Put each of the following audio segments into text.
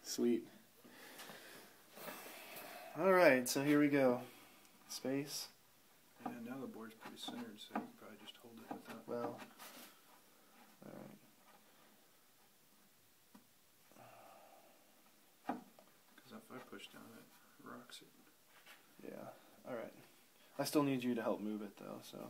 Sweet. Alright, so here we go. Space. Yeah, now the board's pretty centered, so you can probably just hold it without... Well, alright. Because if I push down, it rocks it. Yeah, alright. I still need you to help move it, though, so...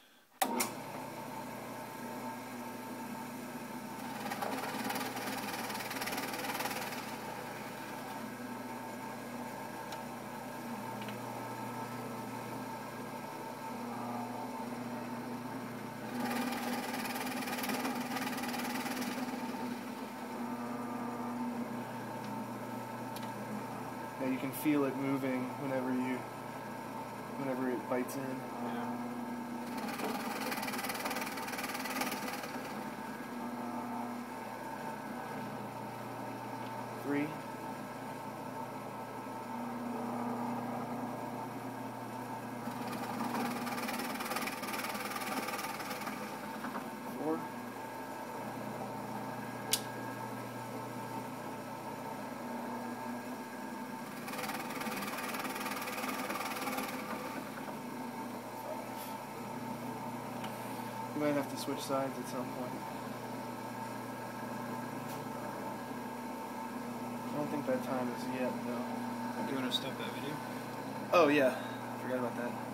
Yeah, you can feel it moving whenever it bites in. Yeah. Three. Four. You might have to switch sides at some point. I don't think that time is yet, though. Do you want to stop that video? Oh, yeah. Forgot about that.